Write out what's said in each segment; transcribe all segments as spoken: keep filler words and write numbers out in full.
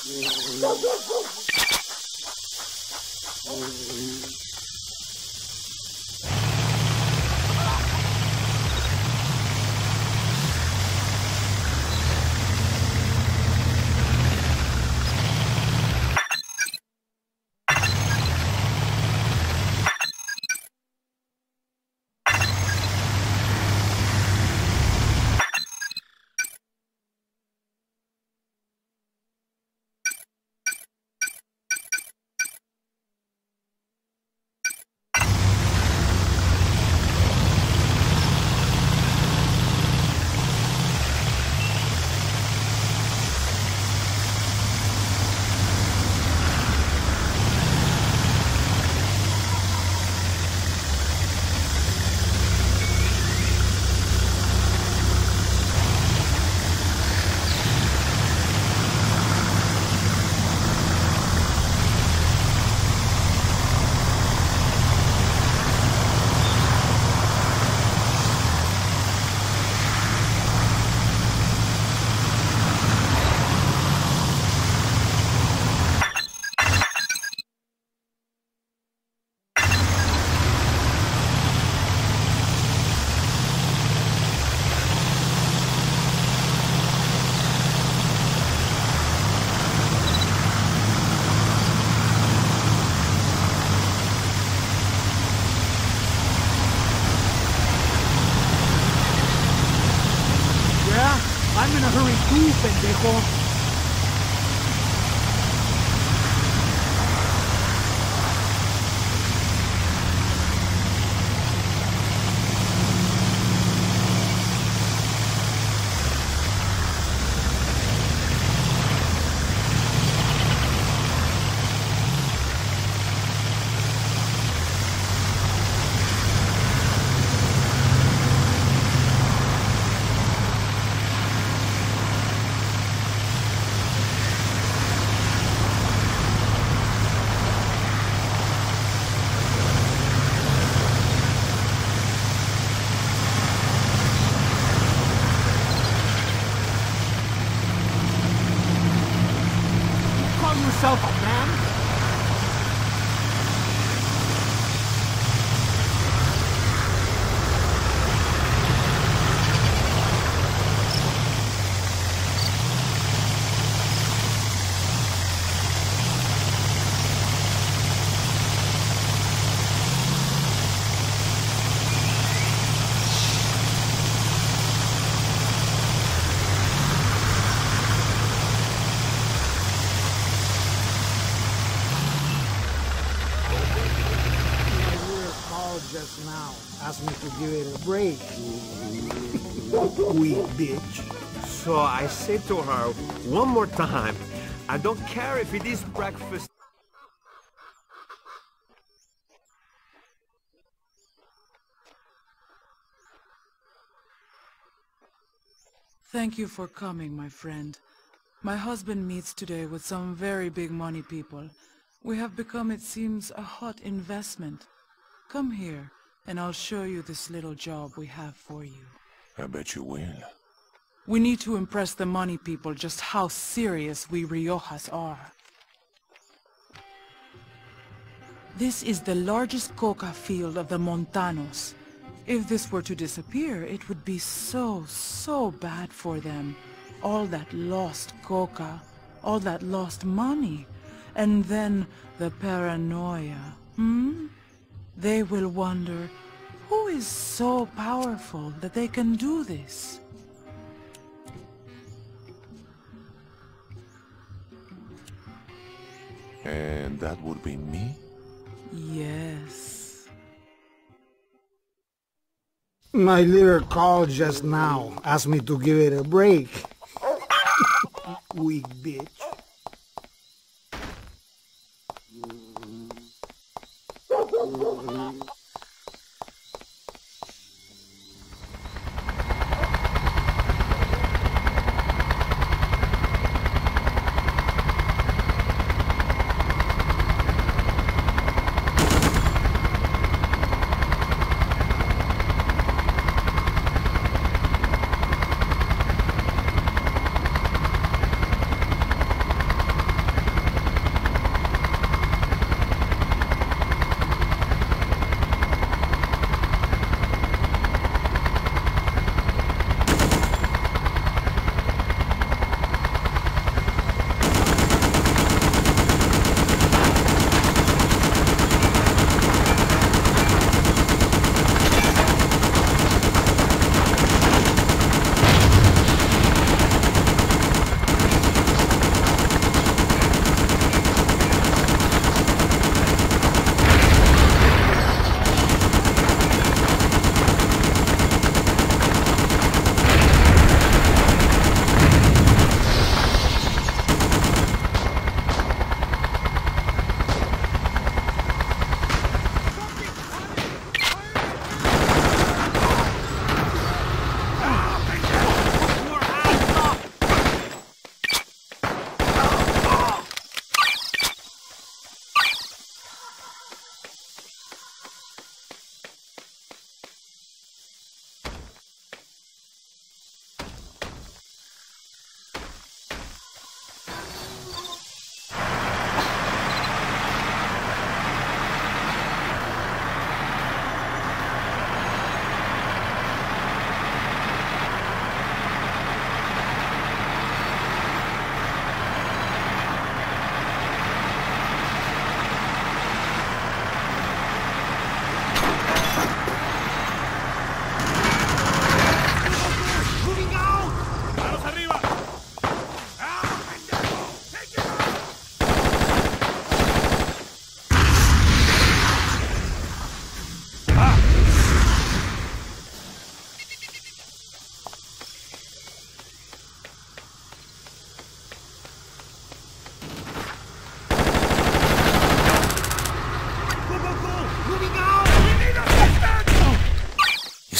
I'm in a hurry too, pendejo. Yourself a man? Just now asked me to give it a break. Weak bitch. So I said to her one more time, I don't care if it is breakfast. Thank you for coming, my friend. My husband meets today with some very big money people. We have become, it seems, a hot investment. Come here, and I'll show you this little job we have for you. I bet you will. We need to impress the money people just how serious we Riojas are. This is the largest coca field of the Montanos. If this were to disappear, it would be so, so bad for them. All that lost coca, all that lost money, and then the paranoia, hmm? They will wonder, who is so powerful that they can do this? And that would be me? Yes. My little call just now asked me to give it a break. Weak bitch.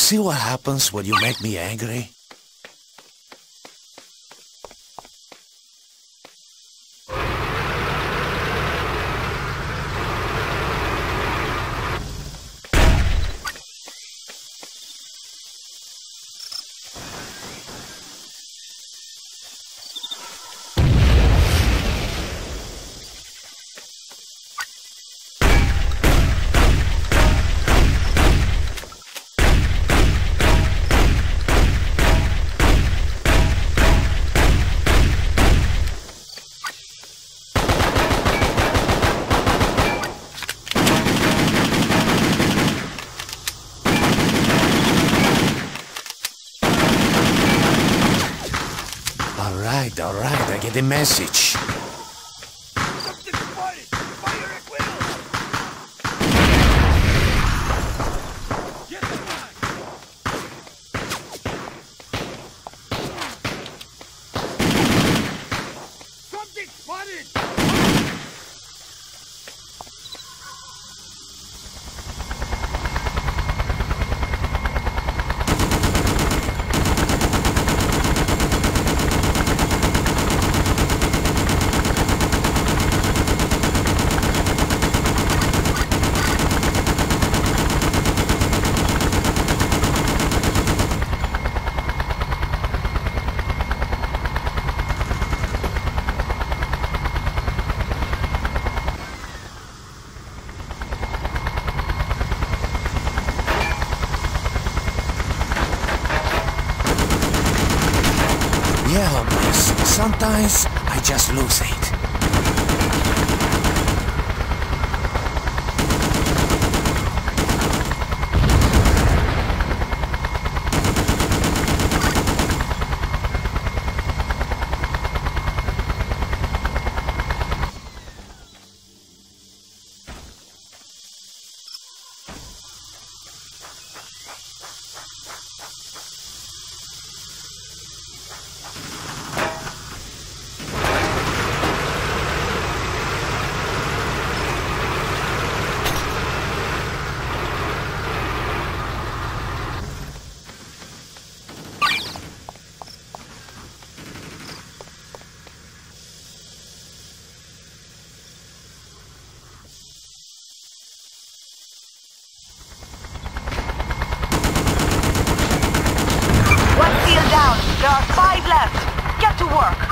see what happens when you make me angry? Alright, alright, I get the message. Something spotted! Fire at will! Get the back! Something spotted! Yeah, miss. Sometimes I just lose it. There are five left. Get to work.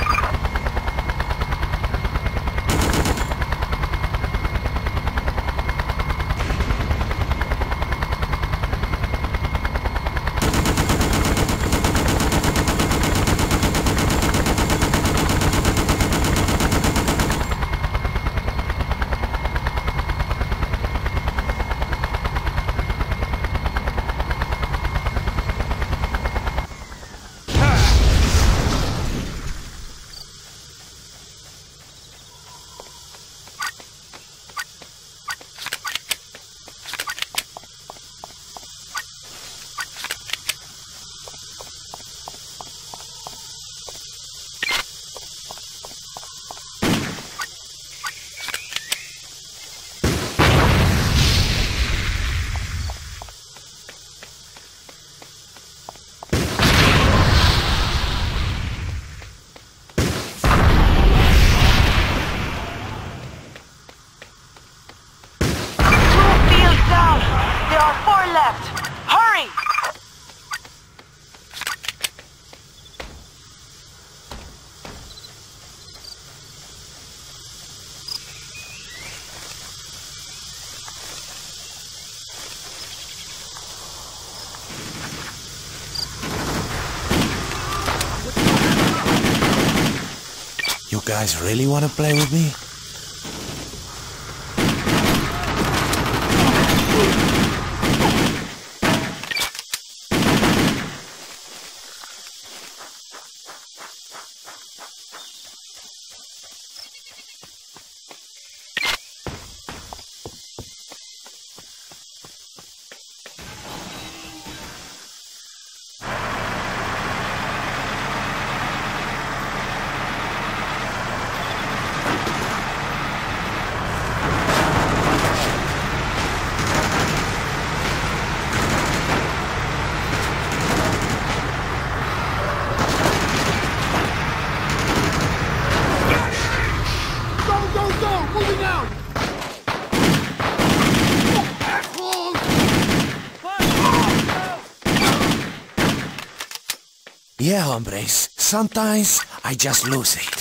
You guys really want to play with me? moving out! Asshole! Yeah, hombres. Sometimes I just lose it.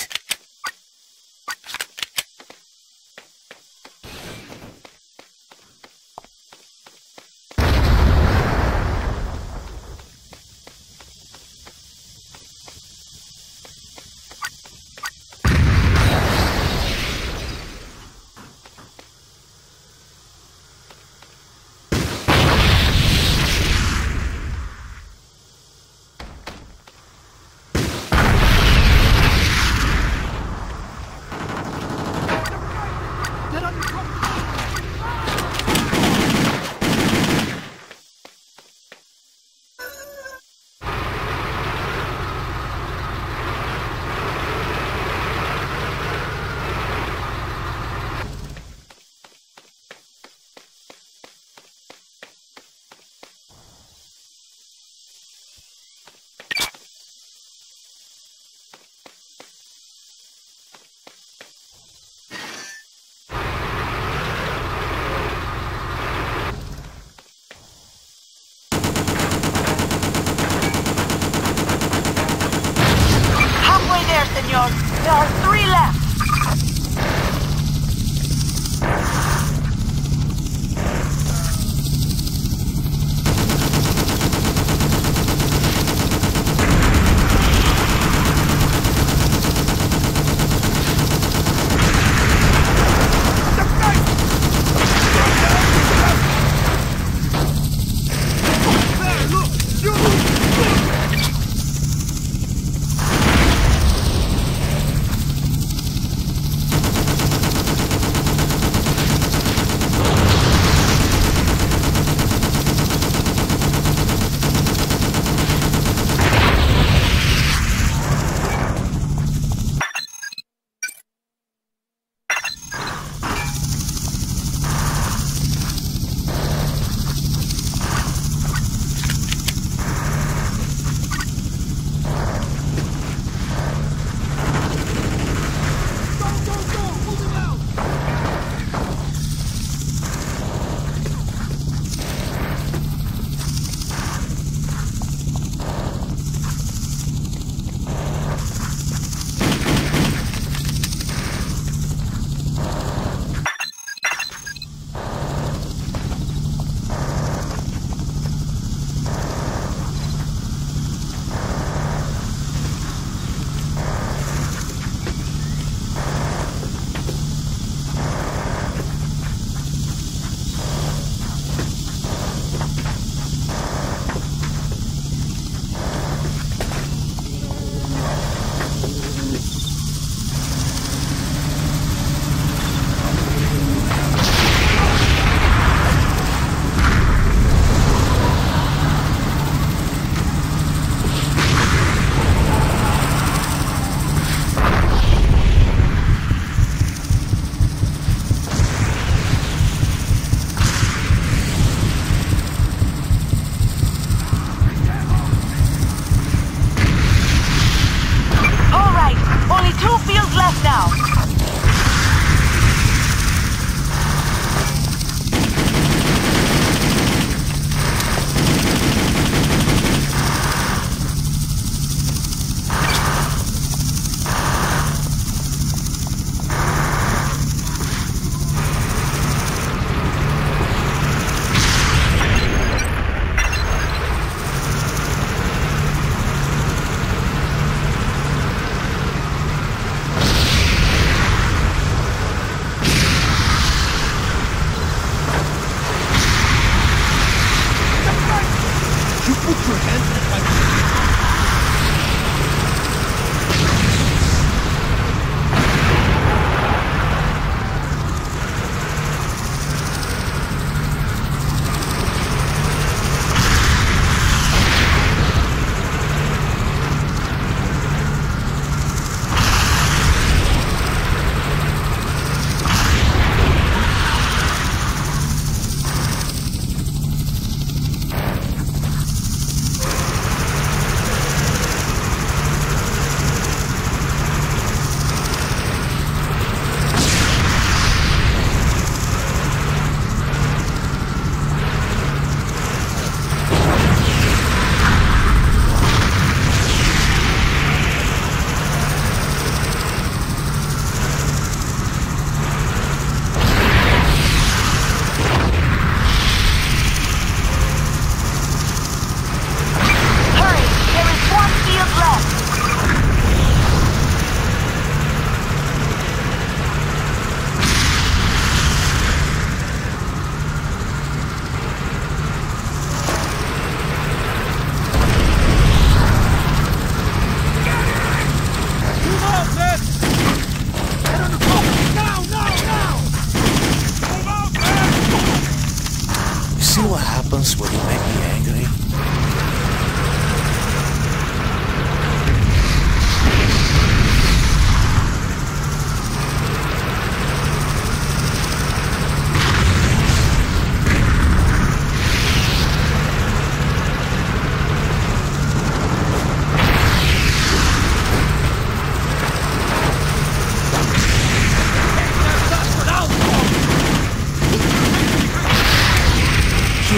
Senor. There are three left.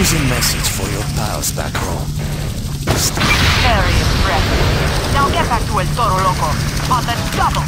confusing message for your pals back home. Very impressive. Now get back to El Toro Loco on the double.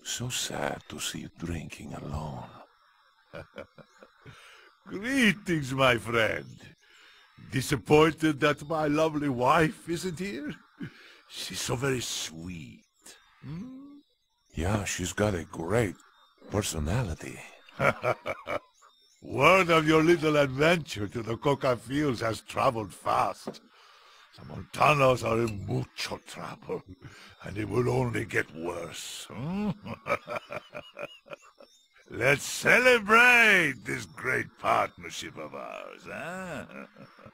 So sad to see you drinking alone. Greetings, my friend. Disappointed that my lovely wife isn't here? She's so very sweet. Hmm? Yeah, she's got a great personality. Word of your little adventure to the coca fields has traveled fast. The Montanos are in mucho trouble, and it will only get worse. Hmm? Let's celebrate this great partnership of ours, huh?